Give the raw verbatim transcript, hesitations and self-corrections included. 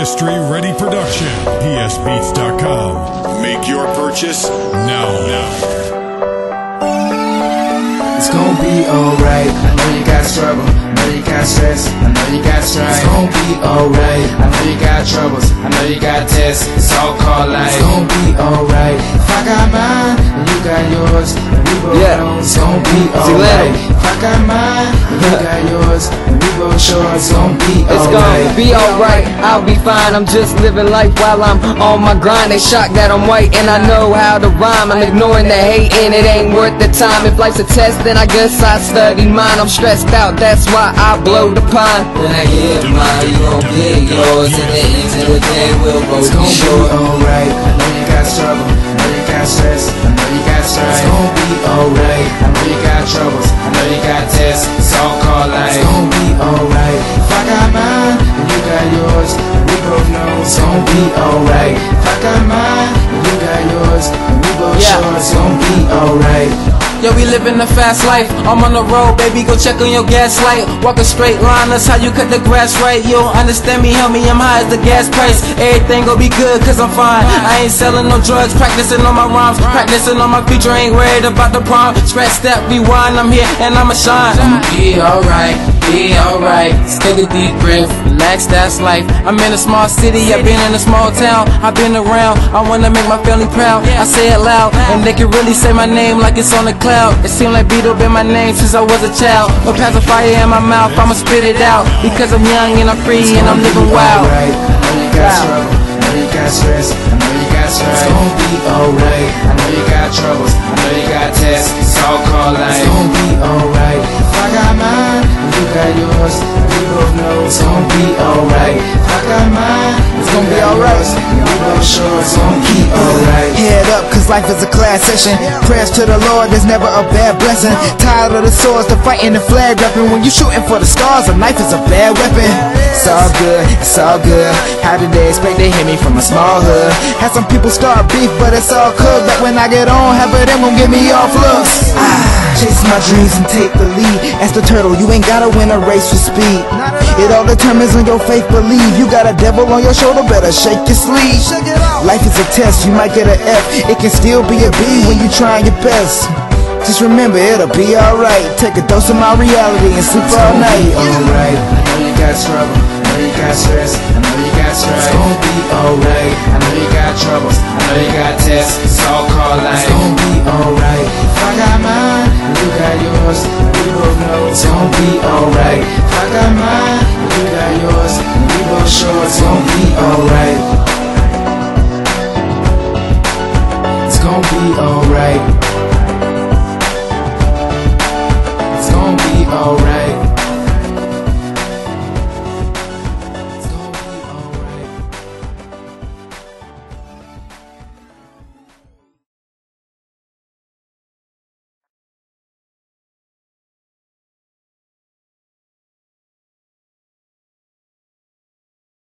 Industry Ready Production. P S beats dot com. Make your purchase now. Now. It's gonna be alright. I know you got struggle, I know you got stress, I know you got strife. It's gonna be alright. I know you got troubles, I know you got tests. It's all called life. It's gonna be alright. If I got mine, and you got yours, and we both yeah. know it's gonna be alright. If I got mine, and you got yours, and we both sure it's gonna be alright. It's gonna be alright, I'll be fine. I'm just living life while I'm on my grind. They shocked that I'm white and I know how to rhyme. I'm ignoring the hate and it ain't worth the time. If life's a test, then I guess I study mine. I'm stressed out, that's why I blow the pine. When I get mine, you gon' get yours. And the end of the day, we'll both It's gonna be sure. be alright. I know you got struggle, I know you got stress, I know you got strife. It's gonna be alright. I know you got troubles, I know you got tests. It's all called life. It's gonna be alright. If I got mine, and you got yours, we both know it's gonna be alright. If I got mine, and you got yours, and we both Yeah. sure it's gonna be alright. Yo, we living a fast life. I'm on the road, baby, go check on your gas light. Walk a straight line, that's how you cut the grass right. You don't understand me, help me, I'm high as the gas price. Everything gon' be good, cause I'm fine. I ain't selling no drugs, practicing on my rhymes, practicing on my future, ain't worried about the prime. Scratch that, rewind, I'm here, and I'ma shine. I'ma be alright, be alright. Take a deep breath, relax, that's life. I'm in a small city, I've been in a small town. I've been around, I wanna make my family proud. I say it loud, and they can really say my name like it's on the cloud. It seemed like Beto been my name since I was a child. No pacifier in my mouth, I'ma spit it out. Because I'm young and I'm free and I'm living wild. Alright, I know you got struggle, I know you got stress, I know you got strife. It's gonna be alright. I know you got troubles, I know you got tests. It's all called life. It's gonna be alright. If I got mine, and you got yours, we both know it's gonna be alright. If I got mine, it's gonna be alright. We both sure it's gonna be alright. Head up, cause life is a class session. Prayers to the Lord, there's never a bad blessing. Tired of the swords, the fighting, the flag repping. When you shooting for the stars, a knife is a bad weapon. It's all good, it's all good. How did they expect to hear me from a small hood? Had some people start beef, but it's all good. But when I get on, half of them gon' give me off looks. Ah, chase my dreams and take the lead. As the turtle, you ain't gotta win a race for speed. It all determines on your faith, believe. You got a devil on your shoulder, better shake your sleeve. Life is a test, you might get an F. It can still be a B when you trying your best. Just remember, it'll be alright. Take a dose of my reality and sleep all night. Alright, I know you got trouble, I know you got stress, I know you got strife. It's gonna be alright. I know you got troubles, I know you got tests. It's all called life. It's gonna be alright. If I got mine, and you got yours, we both know it's gonna be alright. If I got mine, and you got yours, we both sure it's gonna be alright. It's gonna be alright. It's gonna be alright.